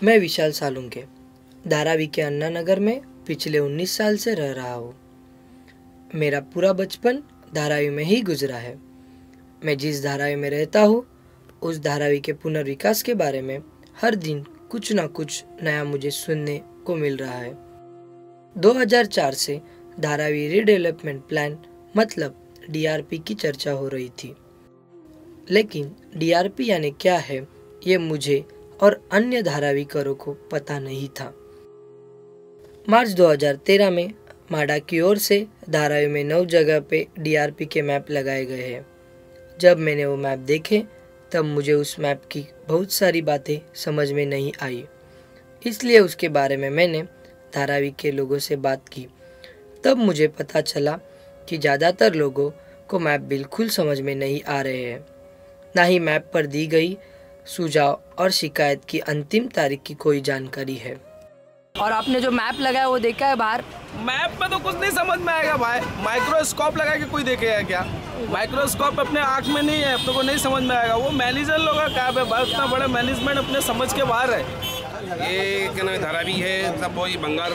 मैं विशाल सालुंके धारावी के अन्ना नगर में पिछले 19 साल से रह रहा हूँ। मेरा पूरा बचपन धारावी में ही गुजरा है। मैं जिस धारावी में रहता हूँ उस धारावी के पुनर्विकास के बारे में हर दिन कुछ न कुछ नया मुझे सुनने को मिल रहा है। 2004 से धारावी रीडेवलपमेंट प्लान मतलब DRP की चर्चा हो रही थी, लेकिन DRP यानी क्या है ये मुझे और अन्य धारावीकरों को पता नहीं था। मार्च 2013 में माडा की ओर से धारावी में 9 जगह पे DRP के मैप लगाए गए हैं। जब मैंने वो मैप देखे तब मुझे उस मैप की बहुत सारी बातें समझ में नहीं आई, इसलिए उसके बारे में मैंने धारावी के लोगों से बात की। तब मुझे पता चला कि ज़्यादातर लोगों को मैप बिल्कुल समझ में नहीं आ रहे हैं, ना ही मैप पर दी गई सुझाव और शिकायत की अंतिम तारीख की कोई जानकारी है। और आपने जो मैप लगाया वो देखा है बाहर? मैप में तो कुछ नहीं समझ में आएगा भाई। माइक्रोस्कोप लगा के कोई देखेगा क्या? माइक्रोस्कोप अपने आँख में नहीं है, अपने को नहीं समझ में आएगा। वो मैनेजर लोग का काम है, इतना बड़ा मैनेजमेंट अपने समझ के बाहर है। ये क्या नाम धारावी है, सब वही बंगाल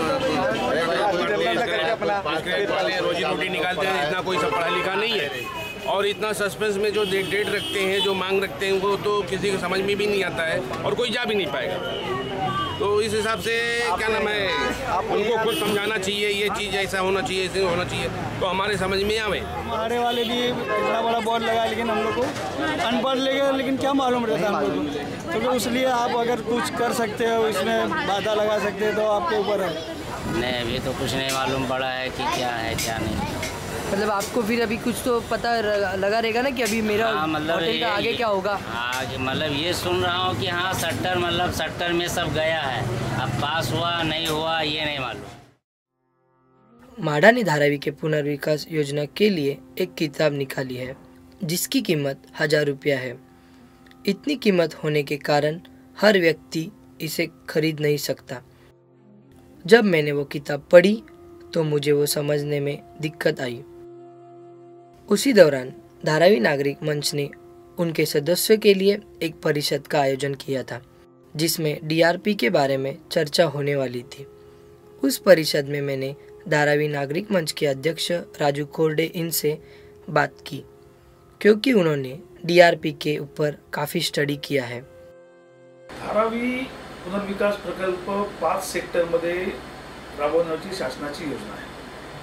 वाले रोजी रोटी निकालते हैं। इतना कोई सब पढ़ा लिखा नहीं है और इतना सस्पेंस में जो डेट रखते हैं, जो मांग रखते हैं, वो तो किसी को समझ में भी नहीं आता है और कोई जा भी नहीं पाएगा। तो इस हिसाब से क्या नाम है, उनको खुद समझाना चाहिए, ये चीज़ ऐसा होना चाहिए, ऐसे होना चाहिए, तो हमारे समझ में आवे। हमारे वाले भी इतना बड़ा बोर्ड लगा, लेकिन हम लोग को अनपढ़ लेके लेकिन क्या मालूम रहता है हम लोग को। तो इसलिए आप अगर कुछ कर सकते हो, इसमें बाधा लगा सकते हो, तो आपके ऊपर है। नहीं, अभी तो कुछ नहीं मालूम पड़ा है कि क्या है क्या नहीं। मतलब आपको फिर अभी कुछ तो पता लगा रहेगा ना कि अभी मेरा होटल का आगे क्या होगा? आगे मतलब ये सुन रहा हूँ कि हाँ सेक्टर मतलब सेक्टर में सब गया है, अब पास हुआ नहीं हुआ ये नहीं मालूम। माडा ने धारावी के पुनर्विकास योजना के लिए एक किताब निकाली है जिसकी कीमत 1000 रुपया है। इतनी कीमत होने के कारण हर व्यक्ति इसे खरीद नहीं सकता। जब मैंने वो किताब पढ़ी तो मुझे वो समझने में दिक्कत आई। उसी दौरान धारावी नागरिक मंच ने उनके सदस्यों के लिए एक परिषद का आयोजन किया था जिसमें DRP के बारे में चर्चा होने वाली थी। उस परिषद में मैंने धारावी नागरिक मंच के अध्यक्ष राजू कोरडे इनसे बात की, क्योंकि उन्होंने DRP के ऊपर काफ़ी स्टडी किया है। धारावी पुनर्विकास प्रकल्प 5 सेक्टरमध्ये राबवण्याची शासनाची योजना आहे।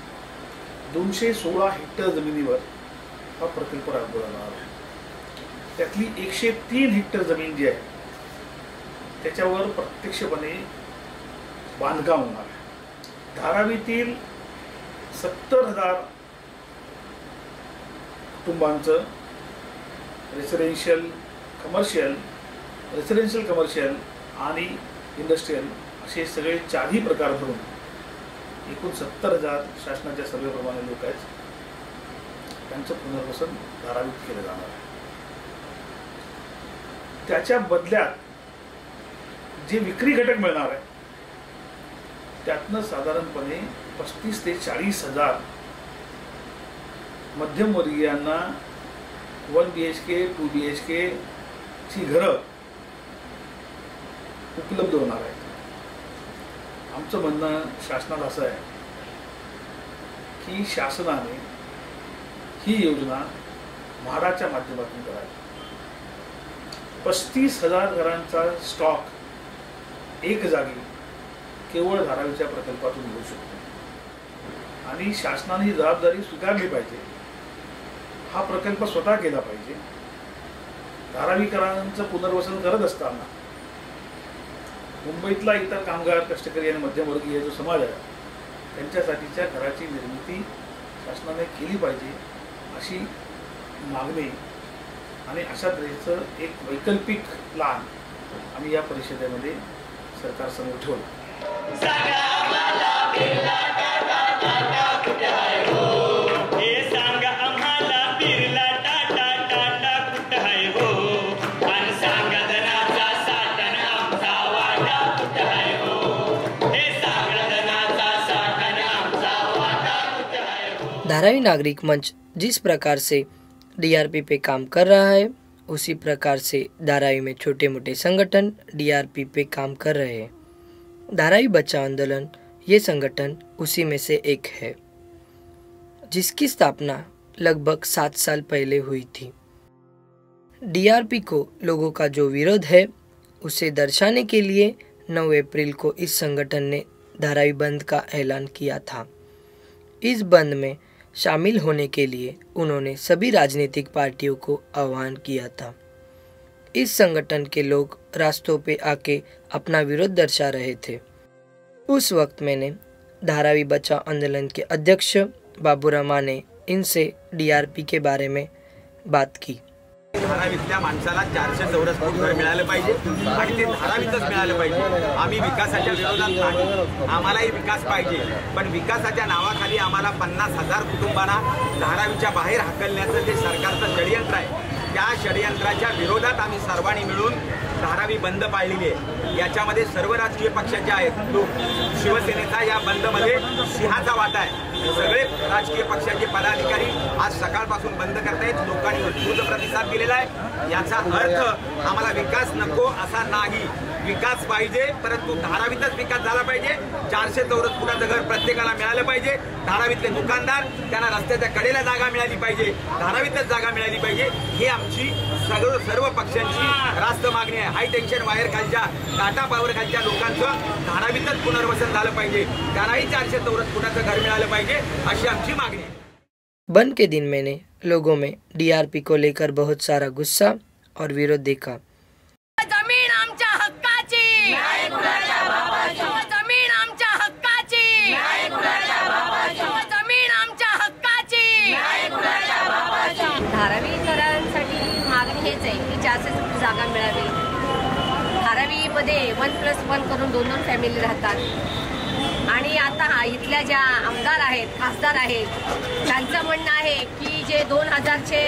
216 हेक्टर जमिनीवर हा प्रकल्प राबवला जाणार आहे। त्यातली 103 हेक्टर जमीन जी आहे त्याच्यावर प्रत्यक्षपणे बांधकाम होणार आहे। धारावीतील 70,000 कुटुंबांचं रेसिडेन्शियल कमर्शियल आणि इंडस्ट्रियल असे सगळे 4ही प्रकार धरून एकूण 70,000 शासनाच्या सर्वेप्रमाणे लोक आहेत, त्यांचं पुनर्वसन धारावीत केलं जाणार आहे। त्याच्या बदल्यात जे विक्री घटक मिळणार आहे त्यातनं साधारणपणे 35 ते 40,000 मध्यमवर्गीयांना 1 BHK 2 BHK ची घरं उपलब्ध होणार आहेत। आमचं म्हणणं शासनाला असं आहे की शासनाने ही योजना म्हाडाच्या माध्यमातून करावी। 35,000 घरांचा स्टॉक एक जागी केवळ धारावीच्या प्रकल्पातून होऊ शकतो आणि शासनाने ही जबाबदारी स्वीकारली पाहिजे। हा प्रकल्प स्वतः केला पाहिजे। धारावीकरांचं पुनर्वसन करत असताना मुंबईतला इतर कामगार, कष्टकरी आणि मध्यमवर्गीय जो समाज आहे त्यांच्यासाठीच्या घराची निर्मिती शासनाने केली पाहिजे अशी मागणी आणि अशा तऱ्हेचं एक वैकल्पिक प्लान आम्ही या परिषदेमध्ये सरकारसमोर ठेवला। धारावी नागरिक मंच जिस प्रकार से DRP पे काम कर रहा है उसी प्रकार से धारावी में छोटे मोटे संगठन DRP पे काम कर रहे हैं। धारावी बचाओ आंदोलन ये संगठन उसी में से एक है, जिसकी स्थापना लगभग 7 साल पहले हुई थी। DRP को लोगों का जो विरोध है उसे दर्शाने के लिए 9 अप्रैल को इस संगठन ने धारावी बंद का ऐलान किया था। इस बंद में शामिल होने के लिए उन्होंने सभी राजनीतिक पार्टियों को आह्वान किया था। इस संगठन के लोग रास्तों पे आके अपना विरोध दर्शा रहे थे। उस वक्त मैंने धारावी बचाओ आंदोलन के अध्यक्ष बाबूरामा ने इनसे DRP के बारे में बात की। धारावीतल्या माणसाला 400 चौरस फूट घर मिळालं पाहिजे आणि ते धारावीतच मिळालं पाहिजे। आम्ही विकासाच्या विरोधात नाही, आम्हालाही विकास पाहिजे, पण विकासाच्या नावाखाली आम्हाला 50,000 कुटुंबांना धारावीच्या बाहेर हाकलण्याचं जे सरकारचं षडयंत्र आहे, त्या षडयंत्राच्या विरोधात आम्ही सर्वांनी मिळून धारावी बंद पाळलेली आहे। याच्यामध्ये सर्व राजकीय पक्षाचे आहेत लोक, शिवसेनेचा या बंदमध्ये सिंहाचा वाटा आहे। सगळे राजकीय पक्षाचे पदाधिकारी आज सकाळपासून बंद करतायत, लोकांनी उत्स्फूर्त प्रतिसाद दिलेला आहे। याचा अर्थ आम्हाला विकास नको असा नाही, विकास पाहिजे, परंतु धारावीतच विकास झाला पाहिजे। 400 चौरस फुटाचं घर प्रत्येकाला मिळालं पाहिजे। धारावीतले दुकानदार त्यांना रस्त्याच्या कडेला जागा मिळाली पाहिजे, धारावीतच जागा मिळाली पाहिजे। ही आमची सर्व पक्षांची रास्त मागणी आहे। हाय टेन्शन वायर खालच्या, टाटा पॉवर खालच्या लोकांचं धारावीतच पुनर्वसन झालं पाहिजे, त्यांनाही 400 चौरस फुटाचं घर मिळालं पाहिजे अशी आमची मागणी आहे। बंद के दिन मैंने लोगों में DRP को लेकर बहुत सारा गुस्सा और विरोध देखा। जमीन आमच्या हक्काची, जमीन आमच्या हक्काची, जमीन आमच्या हक्काची। धारावीकरांसाठी मागणी हेच आहे की 400 फूट जागा मिळावी। धारावीमध्ये 1+1 करून 2-2 फॅमिली राहतात आणि आता इथल्या ज्या आमदार आहेत, खासदार आहेत, त्यांचं म्हणणं आहे की जे 2000चे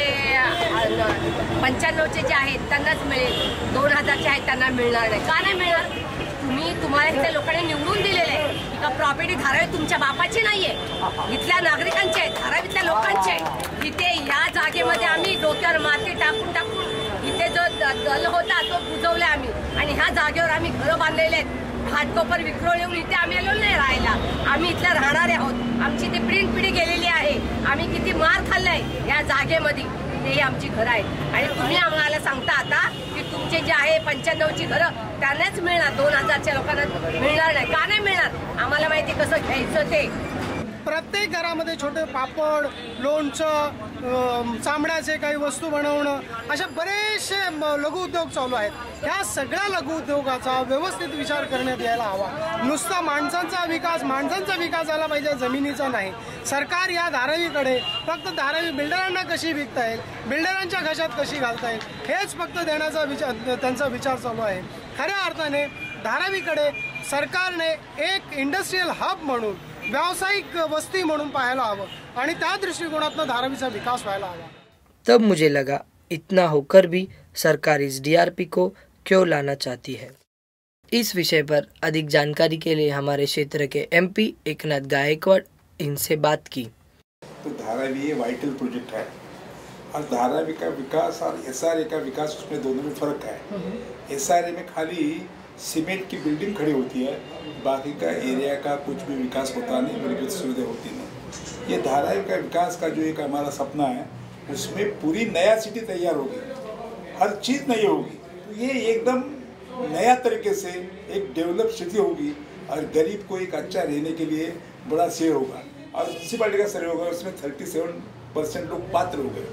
95चे जे आहेत त्यांनाच मिळेल, 2000चे आहेत त्यांना मिळणार नाही। का नाही मिळणार? तुम्हाला इथल्या लोकांनी निवडून दिलेले आहे का? प्रॉपर्टी धारावी तुमच्या बापाची नाहीये, इथल्या नागरिकांची आहे, धारावीतल्या लोकांची आहे। इथे या जागेमध्ये आम्ही डोक्यावर माती टाकून टाकून इथे जो दल होता तो बुजवला आम्ही, आणि ह्या जागेवर आम्ही घरं बांधलेले आहेत। घाटकोपर विक्रोळ येऊन इथे आम्ही आलो नाही राहायला, आम्ही इथल्या राहणारे आहोत। आमची ती पिढी गेलेली आहे, आम्ही किती मार खाल्लाय या जागेमध्ये, ते आमची घरं आहेत। आणि तुम्ही आम्हाला सांगता आता की तुमचे जे आहे 95ची घरं त्यांनाच मिळणार, 2000च्या लोकांना मिळणार नाही। का नाही मिळणार? आम्हाला माहिती कसं घ्यायचं ते। प्रत्येक घरामध्ये छोटे पापड, लोणचं, चामड्याचे काही वस्तू बनवणं, अशा बरेचसे लघु उद्योग चालू आहेत। ह्या सगळ्या लघु उद्योगाचा व्यवस्थित विचार करण्यात यायला हवा। नुसता माणसांचा विकास झाला पाहिजे, जमिनीचा नाही। सरकार या धारावीकडे फक्त धारावी बिल्डरांना कशी विकता येईल, बिल्डरांच्या घशात कशी घालता येईल, हेच फक्त देण्याचा त्यांचा विचार चालू आहे। खऱ्या अर्थाने धारावीकडे सरकारने एक इंडस्ट्रियल हब म्हणून, व्यावसायिक वस्ती म्हणून पाहायला हवं आणि त्या दृष्टिकोनातून धारावीचा विकास व्हायला हवा। तब मुझे लगा इतना होकर भी सरकार इस DRP को क्यों लाना चाहती है। इस विषय पर अधिक जानकारी के लिए हमारे क्षेत्र के MP एकनाथ गायकवाड़ इनसे बात की। तो धारावी ये वाइटल प्रोजेक्ट है और धारावी का विकास और SRA का विकास, उसमें दोनों में फ़र्क है। SRA में खाली सीमेंट की बिल्डिंग खड़ी होती है, बाकी का एरिया का कुछ भी विकास होता नहीं, मूलभूत सुविधा होती नहीं। ये धारावी का विकास का जो एक हमारा सपना है, उसमें पूरी नया सिटी तैयार होगी, हर चीज़ नई होगी। तो ये एकदम नया तरीके से एक डेवलप सिटी होगी और गरीब को एक अच्छा रहने के लिए बड़ा शेयर होगा। और म्यूनसिपालिटी का सर्वे होगा, उसमें 37% लोग पात्र हो गए,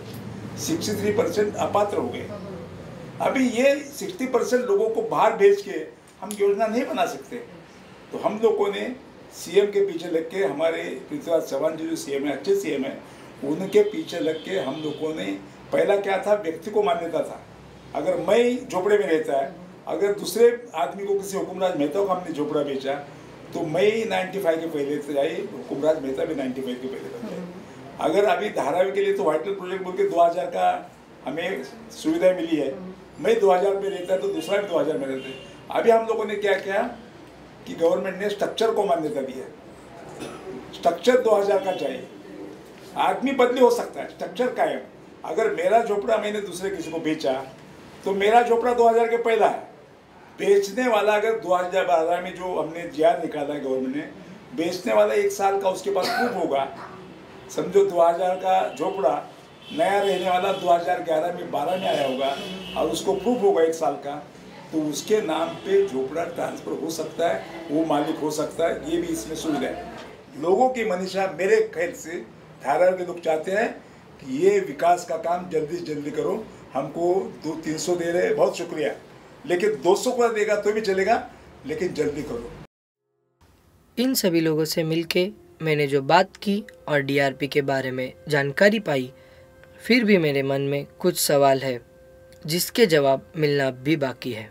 63% अपात्र हो गए। अभी ये 60% लोगों को बाहर भेज के हम योजना नहीं बना सकते। तो हम लोगों ने CM के पीछे लग के, हमारे पृथ्वीराज चौहान जी जो CM है, अच्छे CM है, उनके पीछे लग के हम लोगों ने, पहला क्या था, व्यक्ति को मान्यता था। अगर मैं झोपड़े में रहता है, अगर दूसरे आदमी को, किसी हुकुमराज मेहता को हमने झोपड़ा बेचा, तो मैं 95 के पहले से जाए, हुकुमराज मेहता भी 95 के पहले बन जाए। अगर अभी धारावी के लिए तो वाइटल प्रोजेक्ट बोल के 2000 का हमें सुविधा मिली है। मैं 2000 में रहता तो दूसरा भी 2000 में रहते। अभी हम लोगों ने क्या किया कि गवर्नमेंट ने स्ट्रक्चर को मान्यता दी है। स्ट्रक्चर 2000 का चाहिए, आदमी बदली हो सकता है, स्ट्रक्चर कायम। अगर मेरा झोपड़ा मैंने दूसरे किसी को बेचा तो मेरा झोपड़ा 2000 के पहला है। बेचने वाला अगर 2012 में जो हमने जीआर निकाला है गवर्नमेंट ने, बेचने वाला 1 साल का उसके पास प्रूफ होगा। समझो 2000 का झोपड़ा नया रहने वाला 2011 में 12 में आया होगा और उसको प्रूफ होगा 1 साल का, तो उसके नाम पे झोपड़ा ट्रांसफर हो सकता है, वो मालिक हो सकता है। ये भी इसमें सुविधा है। लोगों की मनीषा मेरे ख्याल से धारावी के लोग चाहते हैं कि ये विकास का काम जल्दी से जल्दी करो। हमको 200-300 दे रहे, बहुत शुक्रिया, लेकिन 200 को देगा तो भी चलेगा, लेकिन जल्दी करो। इन सभी लोगों से मिलके मैंने जो बात की और डीआरपी के बारे में जानकारी पाई, फिर भी मेरे मन में कुछ सवाल है जिसके जवाब मिलना भी बाकी है।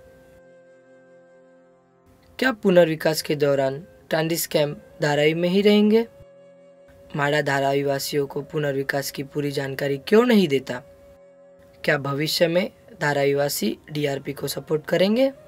क्या पुनर्विकास के दौरान टांडिस कैंप धारावी में ही रहेंगे? माड़ा धारावी वासियों को पुनर्विकास की पूरी जानकारी क्यों नहीं देता? क्या भविष्य में धारावी वासी डीआरपी को सपोर्ट करेंगे?